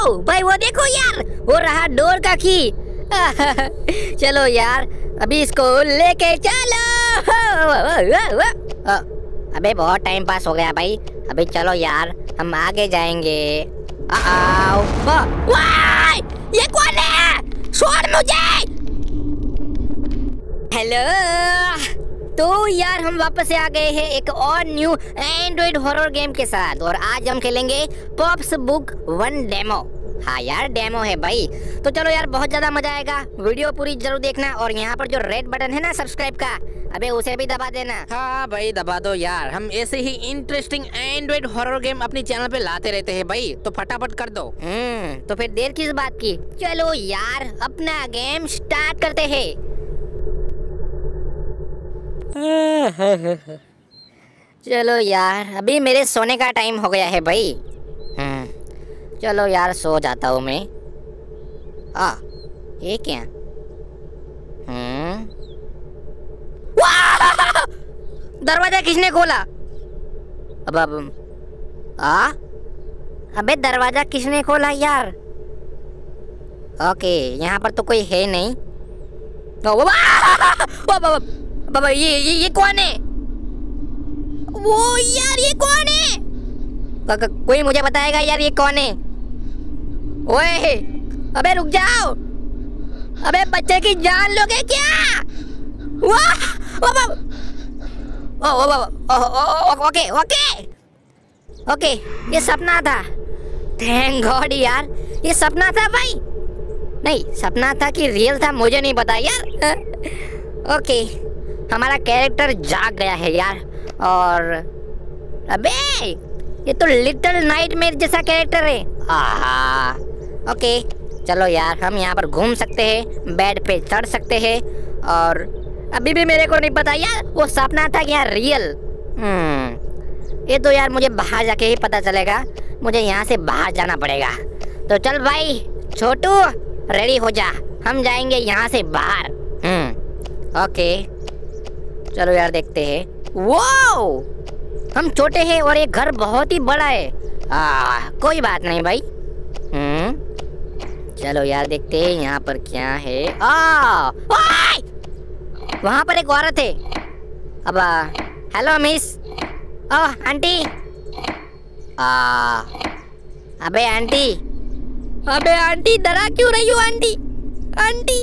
Wow भाई वो देखो यार, वो रहा डोर का की। चलो यार अभी इसको लेके चलो। अबे बहुत टाइम पास हो गया भाई, अभी चलो यार हम आगे जाएंगे। वाह ये कौन है? छोड़ मुझे। हेलो, तो यार हम वापस से आ गए हैं एक और न्यू एंड्रॉइड हॉरर गेम के साथ, और आज हम खेलेंगे पॉप्स बुक 1 डेमो। हाँ यार डेमो है भाई, तो चलो यार बहुत ज्यादा मजा आएगा, वीडियो पूरी जरूर देखना। और यहाँ पर जो रेड बटन है ना सब्सक्राइब का, अबे उसे भी दबा देना। हाँ भाई दबा दो यार, हम ऐसे ही इंटरेस्टिंग एंड्रॉइड हॉरर गेम अपनी चैनल पे लाते रहते हैं भाई, तो फटाफट कर दो। तो फिर देर किस बात की, चलो यार अपना गेम स्टार्ट करते हैं। चलो यार अभी मेरे सोने का टाइम हो गया है भाई। चलो यार सो जाता हूँ मैं। ये क्या? दरवाजा किसने खोला? अबे दरवाजा किसने खोला यार? ओके यहाँ पर तो कोई है नहीं। बाबा ये कौन है? वो यार ये कौन है? कोई मुझे बताएगा यार ये कौन है? ओए अबे रुक जाओ, अबे बच्चे की जान लोगे क्या? ओके ओके ओके ये सपना था। थैंक गॉड यार ये सपना था भाई। नहीं सपना था कि रियल था मुझे नहीं पता यार। ओके हमारा कैरेक्टर जाग गया है यार। और अबे ये तो लिटिल नाइटमेयर जैसा कैरेक्टर है। ओके चलो यार हम यहाँ पर घूम सकते हैं, बेड पे चढ़ सकते हैं, और अभी भी मेरे को नहीं पता यार वो सपना था कि यार रियल। ये तो यार मुझे बाहर जाके ही पता चलेगा, मुझे यहाँ से बाहर जाना पड़ेगा। तो चल भाई छोटू रेडी हो जा, हम जाएंगे यहाँ से बाहर। ओके चलो यार देखते हैं। वाओ हम छोटे हैं और ये घर बहुत ही बड़ा है। कोई बात नहीं भाई। चलो यार देखते हैं यहाँ पर क्या है। वहाँ पर एक औरत है। अब हेलो मिस। आंटी। अबे आंटी डरा क्यों रही हो आंटी? आंटी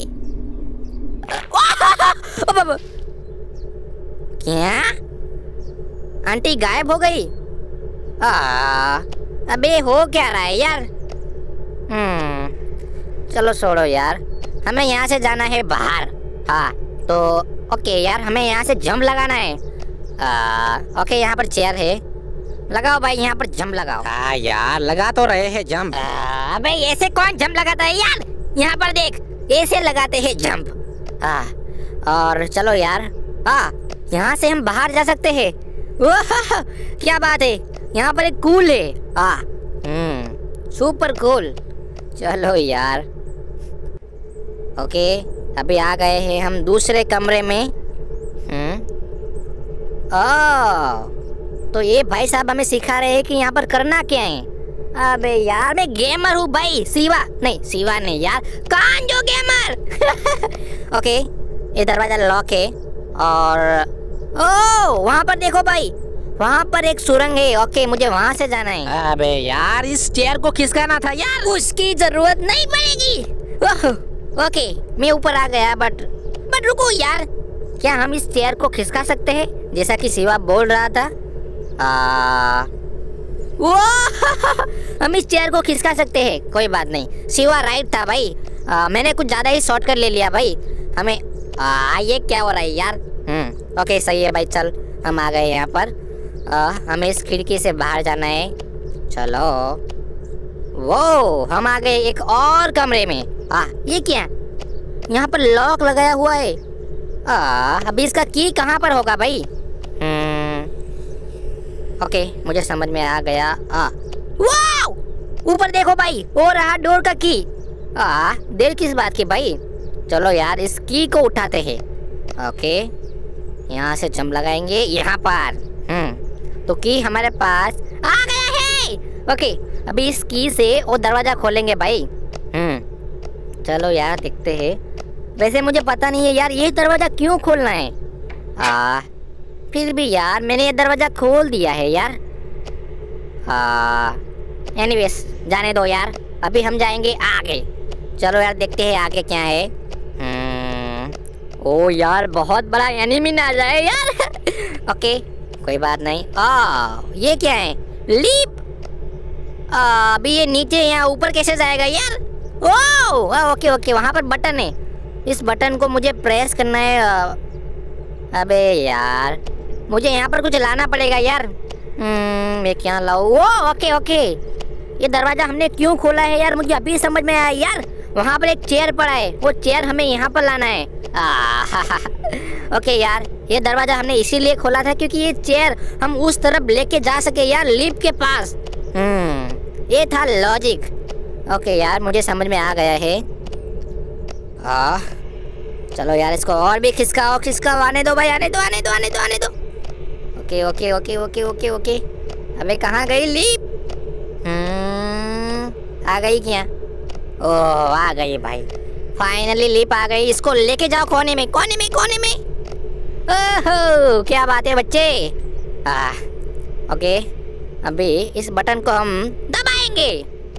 क्या? आंटी गायब हो गई? अबे हो क्या रहा है यार? चलो छोड़ो यार, हमें यहाँ से जाना है बाहर। हाँ तो ओके यार हमें यहाँ से जंप लगाना है। ओके यहाँ पर चेयर है, लगाओ भाई यहाँ पर जंप लगाओ। हाँ यार लगा तो रहे हैं जंप। अबे ऐसे कौन जंप लगाता है यार? यहाँ पर देख ऐसे लगाते हैं जंप। और चलो यार यहाँ से हम बाहर जा सकते हैं। क्या बात है, यहाँ पर एक कूल है। Super cool. चलो यार ओके अभी आ गए हैं हम दूसरे कमरे में। तो ये भाई साहब हमें सिखा रहे हैं कि यहाँ पर करना क्या है। अबे यार मैं गेमर हूँ भाई, शिवा नहीं यार, कांजो गेमर। ओके ये दरवाजा लॉक है, और वहाँ पर देखो भाई, वहाँ पर एक सुरंग है। ओके मुझे वहाँ से जाना है। अबे यार इस चेयर को खिसकाना था यार। उसकी जरूरत नहीं पड़ेगी। ओके मैं ऊपर आ गया, बट रुको यार, क्या हम इस चेयर को खिसका सकते हैं जैसा कि शिवा बोल रहा था? हम इस चेयर को खिसका सकते हैं, कोई बात नहीं। शिवा राइट था भाई, मैंने कुछ ज्यादा ही शॉर्टकट ले लिया भाई। हमें ये क्या हो रहा है यार? ओके सही है भाई, चल हम आ गए यहाँ पर। हमें इस खिड़की से बाहर जाना है। चलो वो हम आ गए एक और कमरे में। ये क्या? यहाँ पर लॉक लगाया हुआ है। अभी इसका की कहाँ पर होगा भाई? ओके मुझे समझ में आ गया। वाओ ऊपर देखो भाई, वो रहा डोर का की। देर किस बात की भाई, चलो यार इस की को उठाते हैं। ओके यहाँ से जंप लगाएंगे यहाँ पर। तो की हमारे पास आ गया है। ओके अभी इस की से वो दरवाजा खोलेंगे भाई। चलो यार देखते हैं। वैसे मुझे पता नहीं है यार ये दरवाजा क्यों खोलना है। फिर भी यार मैंने ये दरवाजा खोल दिया है यार। एनीवेज जाने दो यार, अभी हम जाएंगे आगे। चलो यार देखते हैं आगे क्या है। ओ यार बहुत बड़ा एनिमी ना आ जाए यार। ओके कोई बात नहीं। ये क्या है? लीप। अभी ये नीचे यहाँ ऊपर कैसे जाएगा यार? ओके ओके वहाँ पर बटन है, इस बटन को मुझे प्रेस करना है। अबे यार मुझे यहाँ पर कुछ लाना पड़ेगा यार। मैं क्या लाऊं? ओके ओके ये दरवाजा हमने क्यों खोला है यार, मुझे अभी समझ में आया यार। वहाँ पर एक चेयर पड़ा है, वो चेयर हमें यहाँ पर लाना है। ओके यार ये दरवाजा हमने इसीलिए खोला था क्योंकि ये चेयर हम उस तरफ लेके जा सके यार, लिफ्ट के पास। ये था लॉजिक। ओके यार मुझे समझ में आ गया है। चलो यार इसको और भी खिसकाओ आने दो भाई, आने दो। Okay okay okay okay okay okay अबे कहाँ गई लीप? आ गई क्या? ओह आ गई भाई, फाइनली लीप आ गई। इसको लेके जाओ कोने में। ओहो क्या बात है बच्चे। ओके अभी इस बटन को हम दबाएंगे।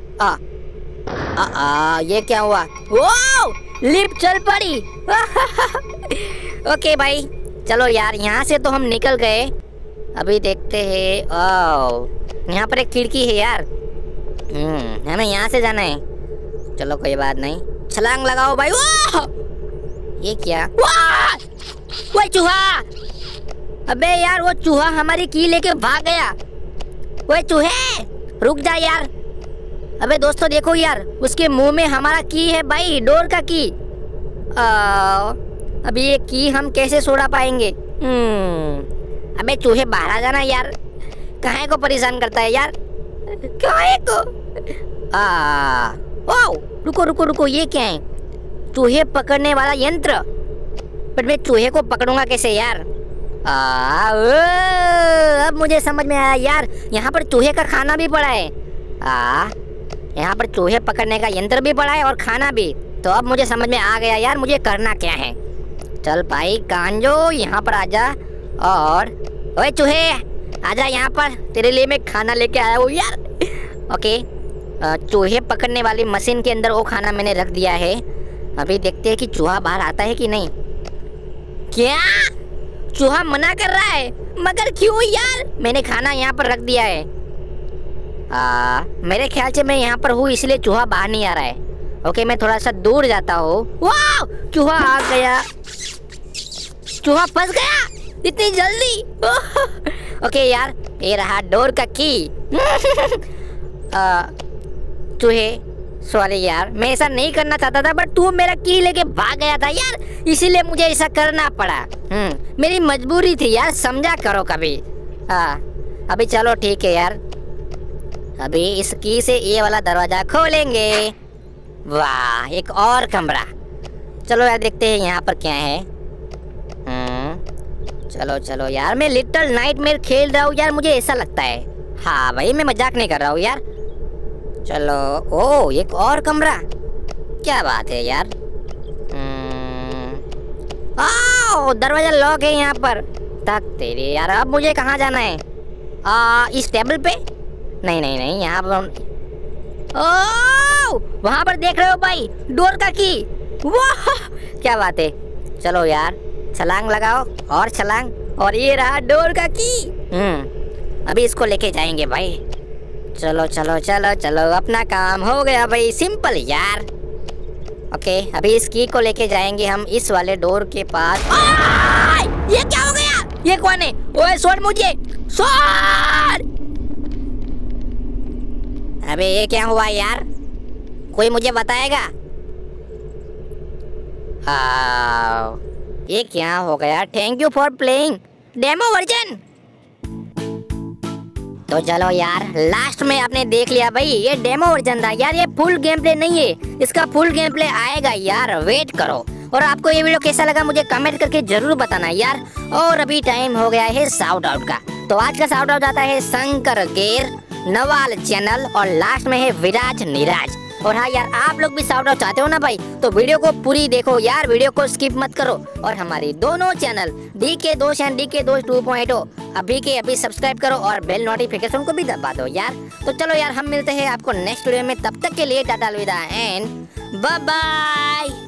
ये क्या हुआ? लिफ्ट चल पड़ी। ओके भाई चलो यार यहाँ से तो हम निकल गए। अभी देखते हैं। यहाँ पर एक खिड़की है यार, हमें यहाँ से जाना है। चलो कोई बात नहीं, छलांग लगाओ भाई। ये क्या? वो चूहा। अबे यार वो चूहा हमारी की लेके भाग गया। वो चूहे रुक जा यार। अबे दोस्तों देखो यार, उसके मुंह में हमारा की है भाई, डोर का की। अभी ये की हम कैसे छोड़ा पाएंगे? अबे चूहे बाहर आ जाना यार, काहे को परेशान करता है यार, काहे को? रुको ये क्या है? चूहे पकड़ने वाला यंत्र। पर मैं चूहे को पकड़ूंगा कैसे यार? अब मुझे समझ में आया यार, यहाँ पर चूहे का खाना भी पड़ा है। यहाँ पर चूहे पकड़ने का यंत्र भी पड़ा है और खाना भी। तो अब मुझे समझ में आ गया यार मुझे करना क्या है। चल भाई कांजो यहाँ पर आजा, और ओए चूहे आजा यहाँ पर, तेरे लिए मैं खाना लेके आया हूँ यार। ओके चूहे पकड़ने वाली मशीन के अंदर वो खाना मैंने रख दिया है। अभी देखते हैं कि चूहा बाहर आता है कि नहीं। क्या? चूहा मना कर रहा है, मगर क्यों यार? मैंने खाना यहाँ पर रख दिया है। मेरे ख्याल से मैं यहाँ पर हूँ इसलिए चूहा बाहर नहीं आ रहा है। ओके मैं थोड़ा सा दूर जाता हूँ। वाह चूहा आ गया, चूहा फंस गया इतनी जल्दी। ओके यार ये रहा डोर का की। चूहे सॉरी यार, मैं ऐसा नहीं करना चाहता था, बट तू मेरा की लेके भाग गया था यार, इसीलिए मुझे ऐसा करना पड़ा। मेरी मजबूरी थी यार, समझा करो कभी। अभी चलो ठीक है यार, अभी इस की से ये वाला दरवाजा खोलेंगे। वाह एक और कमरा। चलो यार देखते हैं यहाँ पर क्या है। चलो यार, मैं लिटिल नाइटमेयर खेल रहा हूँ यार, मुझे ऐसा लगता है। हाँ भाई मैं मजाक नहीं कर रहा हूँ यार। चलो ओ एक और कमरा, क्या बात है यार। दरवाजा लॉक है यहाँ पर। तक तेरे यार, अब मुझे कहाँ जाना है? इस टेबल पे? नहीं यहाँ पर। वहाँ पर देख रहे हो भाई, डोर का की। वाह क्या बात है। चलो यार छलांग लगाओ और छलांग, और ये रहा डोर का की। अभी इसको लेके जाएंगे भाई। चलो अपना काम हो गया भाई, सिंपल यार। ओके अभी इस की को लेके जाएंगे हम इस वाले डोर के पास। ये क्या हो गया? ये कौन है? ओए छोड़ मुझे, छोड़। अबे ये क्या हुआ यार, कोई मुझे बताएगा? ये क्या हो गया? Thank you for playing demo version. तो चलो यार लास्ट में आपने देख लिया भाई, ये डेमो वर्जन था यार, ये फुल गेम प्ले नहीं है। इसका फुल गेम प्ले आएगा यार, वेट करो। और आपको ये वीडियो कैसा लगा मुझे कमेंट करके जरूर बताना यार। और अभी टाइम हो गया है शाउट आउट का। तो आज का शाउट आउट आता है शंकर गेर, नवाल चैनल और लास्ट में है विराज नीराज। और हाँ यार, आप लोग भी शाउट आउट चाहते हो ना भाई, तो वीडियो को पूरी देखो यार, वीडियो को स्किप मत करो। और हमारी दोनों चैनल DK दोस्त एंड DK दोस्त 2.0 अभी के अभी सब्सक्राइब करो और बेल नोटिफिकेशन को भी दबा दो यार। तो चलो यार, हम मिलते हैं आपको नेक्स्ट वीडियो में, तब तक के लिए टाटा अलविदा एंड बाय बाय।